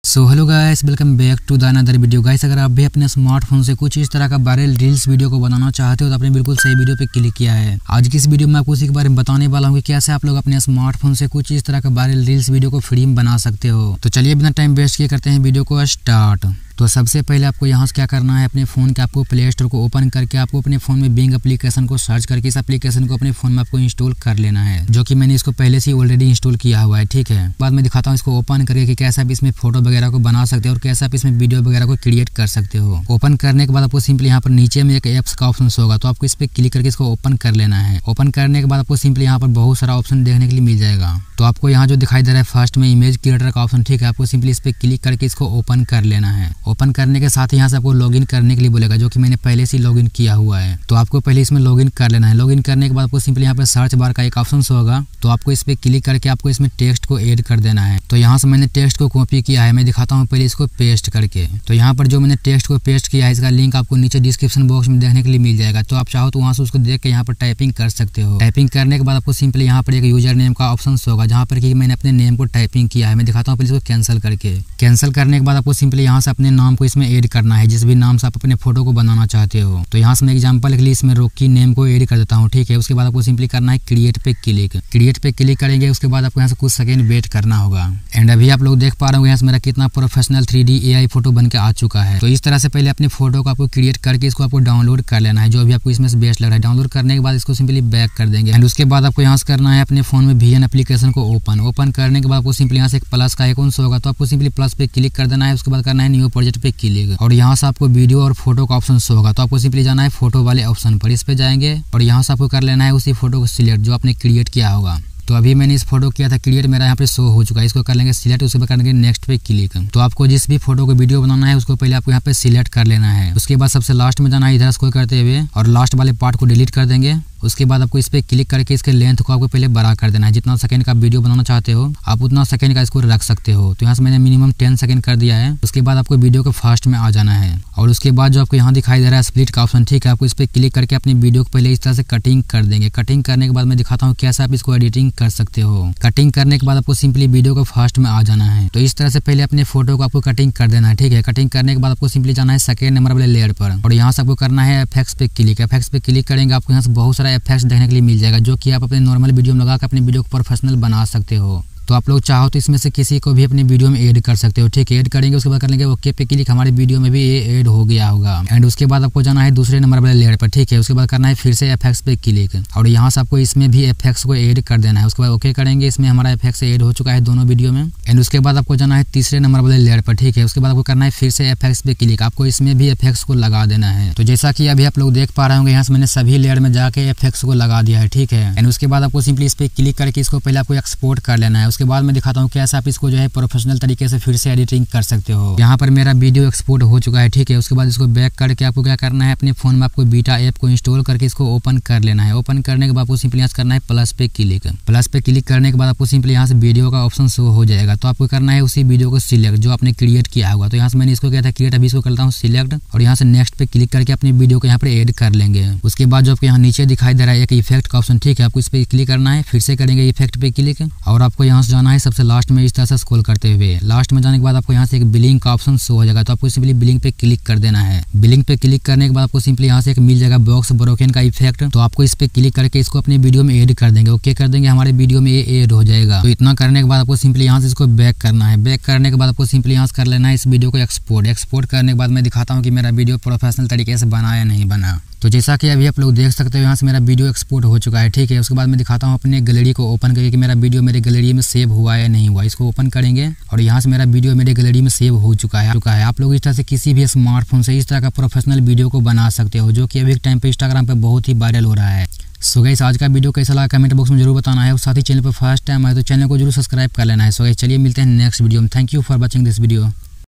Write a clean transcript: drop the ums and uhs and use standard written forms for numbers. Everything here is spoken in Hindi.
So hello guys, welcome back to the another video. Guys, अगर आप भी अपने स्मार्टफोन से कुछ इस तरह का वायरल रील्स वीडियो को बनाना चाहते हो तो आपने बिल्कुल सही वीडियो पे क्लिक किया है। आज की इस वीडियो में आपको उसी के बारे में बताने वाला हूँ कि कैसे आप लोग अपने स्मार्टफोन से कुछ इस तरह का वायरल रील्स वीडियो को फ्री में बना सकते हो। तो चलिए बिना टाइम वेस्ट किए करते हैं वीडियो को स्टार्ट। तो सबसे पहले आपको यहाँ से क्या करना है, अपने फ़ोन के आपको प्ले स्टोर को ओपन करके आपको अपने फ़ोन में बिंग एप्लीकेशन को सर्च करके इस एप्लीकेशन को अपने फ़ोन में आपको इंस्टॉल कर लेना है, जो कि मैंने इसको पहले से ही ऑलरेडी इंस्टॉल किया हुआ है। ठीक है, बाद में दिखाता हूँ इसको ओपन करके कि कैसे आप इसमें फोटो वगैरह को बना सकते हो और कैसे आप इसमें वीडियो वगैरह को क्रिएट कर सकते हो। ओपन करने के बाद आपको सिंपली यहाँ पर नीचे में एक ऐप्स का ऑप्शन होगा, तो आपको इस पर क्लिक करके इसको ओपन कर लेना है। ओपन करने के बाद आपको सिंपली यहाँ पर बहुत सारा ऑप्शन देखने के लिए मिल जाएगा। तो आपको यहाँ जो दिखाई दे रहा है फर्स्ट में इमेज क्रिएटर का ऑप्शन, ठीक है, आपको सिंपली इस पर क्लिक करके इसको ओपन कर लेना है। ओपन करने के साथ यहाँ से आपको लॉगिन करने के लिए बोलेगा, जो कि मैंने पहले से लॉगिन किया हुआ है। तो आपको पहले इसमें लॉगिन कर लेना है। लॉगिन करने के बाद आपको सिंपली यहाँ पर सर्च बार का एक ऑप्शन होगा, तो आपको इस पर क्लिक करके आपको इसमें टेक्स्ट को ऐड कर देना है। तो यहाँ से मैंने टेक्स्ट को कॉपी किया है, मैं दिखाता हूँ पहले इसको पेस्ट करके। तो यहाँ पर जो मैंने टेक्स्ट को पेस्ट किया है इसका लिंक आपको नीचे डिस्क्रिप्शन बॉक्स में देखने के लिए मिल जाएगा। तो आप चाहो तो वहाँ से उसको देख के यहाँ पर टाइपिंग कर सकते हो। टाइपिंग करने के बाद आपको सिंपली यहाँ पर एक यूजर नेम का ऑप्शन होगा, जहाँ पर कि मैंने अपने नेम को टाइपिंग किया है। मैं दिखाता हूँ पहले इसको कैंसिल करके। कैंसिल करने के बाद आपको सिंपली यहाँ से अपने नाम को इसमें ऐड करना है, जिस भी नाम से आप अपने फोटो को बनाना चाहते हो। तो यहाँ से मैं एग्जांपल के लिए इसमें रॉकी नेम को ऐड कर देता हूँ। ठीक है, उसके बाद आपको सिंपली करना है क्रिएट पे क्लिक। क्रिएट पे क्लिक करेंगे, उसके बाद आपको यहाँ से कुछ सेकंड वेट करना होगा। एंड अभी आप लोग देख पा रहे हो यहाँ से मेरा कितना प्रोफेशनल 3D AI फोटो बन के आ चुका है। तो इस तरह से पहले अपने फोटो को आपको क्रिएट करके इसको आपको डाउनलोड कर लेना है, जो अभी आपको इसमें से बेस्ट लग रहा है। डाउनलोड करने के बाद इसको सिंपली बैक कर देंगे। एंड उसके बाद आपको यहाँ से करना है अपने फोन में VN एप्लीकेशन को ओपन करने के बाद आपको सिंपली यहाँ से एक प्लस का आइकॉन होगा, तो आपको सिंपली प्लस पे क्लिक कर देना है। उसके बाद करना है न्यू प्रोजेक्ट पे क्लिक, और यहाँ से आपको वीडियो और फोटो का ऑप्शन होगा, तो आपको सिंपली जाना है फोटो वाले ऑप्शन पर। इस पे जाएंगे और यहाँ से आपको कर लेना है उसी फोटो को सिलेक्ट जो आपने क्रिएट किया होगा। तो अभी मैंने इस फोटो किया था क्रिएट, मेरा यहाँ पे शो हो चुका है। इसको कर लेंगे सिलेक्ट, उसके बाद करेंगे नेक्स्ट पे क्लिक। तो आपको जिस भी फोटो को वीडियो बनाना है उसको पहले आपको यहाँ पे सिलेक्ट कर लेना है। उसके बाद सबसे लास्ट में जाना है इधर स्क्रॉल करते हुए और लास्ट वाले पार्ट को डिलीट कर देंगे। उसके बाद आपको इस पे क्लिक करके इसके लेंथ को आपको पहले बड़ा कर देना है। जितना सेकंड का वीडियो बनाना चाहते हो आप उतना सेकंड का इसको रख सकते हो। तो यहाँ से मैंने मिनिमम 10 सेकंड कर दिया है। उसके बाद आपको वीडियो को फास्ट में आ जाना है और उसके बाद जो आपको यहाँ दिखाई दे रहा है स्प्लिट का ऑप्शन, ठीक है, आपको इस पे क्लिक करके अपनी वीडियो को पहले इस तरह से कटिंग कर देंगे। कटिंग करने के बाद मैं दिखाता हूँ कैसे आप इसको एडिटिंग कर सकते हो। कटिंग करने के बाद आपको सिंपली वीडियो को फास्ट में आ जाना है। तो इस तरह से पहले अपने फोटो को आपको कटिंग कर देना है। ठीक है, कटिंग करने के बाद आपको सिंपली जाना है सेकंड नंबर वाले लेयर पर और यहाँ से आपको करना है एफेक्ट्स पे क्लिक। एफेक्ट्स पे क्लिक करेंगे, आपको यहाँ से बहुत सारा एफेक्ट्स देखने के लिए मिल जाएगा, जो कि आप अपने नॉर्मल वीडियो में लगा के अपने वीडियो को प्रोफेशनल बना सकते हो। तो आप लोग चाहो तो इसमें से किसी को भी अपनी वीडियो में ऐड कर सकते हो। ठीक है, ऐड करेंगे, उसके बाद कर लेंगे ओके पे क्लिक। हमारे वीडियो में भी ये ऐड हो गया होगा। एंड उसके बाद आपको जाना है दूसरे नंबर वाले लेयर पर। ठीक है, उसके बाद करना है फिर से एफेक्ट्स पे क्लिक और यहाँ से आपको इसमें भी एफेक्ट्स को ऐड कर देना है। उसके बाद ओके करेंगे, इसमें हमारा एफेक्ट्स ऐड हो चुका है दोनों वीडियो में। एंड उसके बाद आपको जाना है तीसरे नंबर वाले लेयर पर। ठीक है, उसके बाद आपको करना है फिर से एफेक्ट्स पे क्लिक। आपको इसमें भी एफेक्ट्स को लगा देना है। तो जैसा कि अभी आप लोग देख पा रहे होंगे यहाँ से मैंने सभी लेयर में जाके एफेक्ट्स को लगा दिया है। ठीक है, एंड उसके बाद आपको सिंपली इस पे क्लिक करके इसको पहले आपको एक्सपोर्ट कर लेना है। उसके बाद मैं दिखाता हूँ कैसे आप इसको जो है प्रोफेशनल तरीके से फिर से एडिटिंग कर सकते हो। यहाँ पर मेरा वीडियो एक्सपोर्ट हो चुका है। ठीक है, उसके बाद इसको बैक करके आपको क्या करना है, अपने फोन में आपको बीटा ऐप को इंस्टॉल करके इसको ओपन कर लेना है। ओपन करने के बाद आपको सिंपली यहाँ से करना है प्लस पे क्लिक। प्लस पे क्लिक करने के बाद आपको सिंपली यहाँ से वीडियो का ऑप्शन शो हो जाएगा। तो आपको करना है उसी वीडियो को सिलेक्ट जो आपने क्रिएट किया होगा। तो यहाँ से मैंने इसको किया था क्रिएट, अभी इसको करता हूँ सिलेक्ट और यहाँ से नेक्स्ट पे क्लिक करके अपनी वीडियो को यहाँ पर ऐड कर लेंगे। उसके बाद जो आपको यहाँ नीचे दिखाई दे रहा है एक इफेक्ट का ऑप्शन, ठीक है, आपको इस पे क्लिक करना है। फिर से करेंगे इफेक्ट पे क्लिक और आपको यहाँ से जाना है सबसे लास्ट में इस तरह से स्क्रॉल करते हुए। लास्ट में जाने के बाद आपको यहाँ से एक बिलिंग का ऑप्शन शो हो जाएगा। तो आपको सिंपली बिलिंग पे क्लिक कर देना है। बिलिंग पे क्लिक करने के बाद आपको सिंपली यहाँ से एक मिल जाएगा बॉक्स ब्रोकन का इफेक्ट। तो आपको इस पे क्लिक करके इसको अपनी वीडियो में ऐड कर देंगे। ओके कर देंगे, हमारे वीडियो में ये ऐड हो जाएगा। तो इतना करने के बाद आपको सिंपली यहाँ से इसको बैक करना है। बैक करने के बाद आपको सिंपली यहाँ से कर लेना है इस वीडियो को एक्सपोर्ट। एक्सपोर्ट करने के बाद मैं दिखाता हूँ कि मेरा वीडियो प्रोफेशनल तरीके से बना या नहीं बना। तो जैसा कि अभी आप लोग देख सकते हो यहाँ से मेरा वीडियो एक्सपोर्ट हो चुका है। ठीक है, उसके बाद मैं दिखाता हूँ अपने गैलरी को ओपन करके कि मेरा वीडियो मेरे गैलरी में सेव हुआ या नहीं हुआ। इसको ओपन करेंगे और यहाँ से मेरा वीडियो मेरे गैलरी में सेव हो चुका है। आप लोग इस तरह से किसी भी स्मार्टफोन से इस तरह का प्रोफेशनल वीडियो को बना सकते हो, जो कि अभी टाइम पे इंस्टाग्राम पे बहुत ही वायरल हो रहा है। सो गाइस, आज का वीडियो कैसा लगा कमेंट बॉक्स में जरूर बताना है और साथ ही चैनल पर फर्स्ट टाइम आए तो चैनल को जरूर सब्सक्राइब कर लेना है। सो गाइस, चलिए मिलते हैं नेक्स्ट वीडियो में। Thank you for watching this video.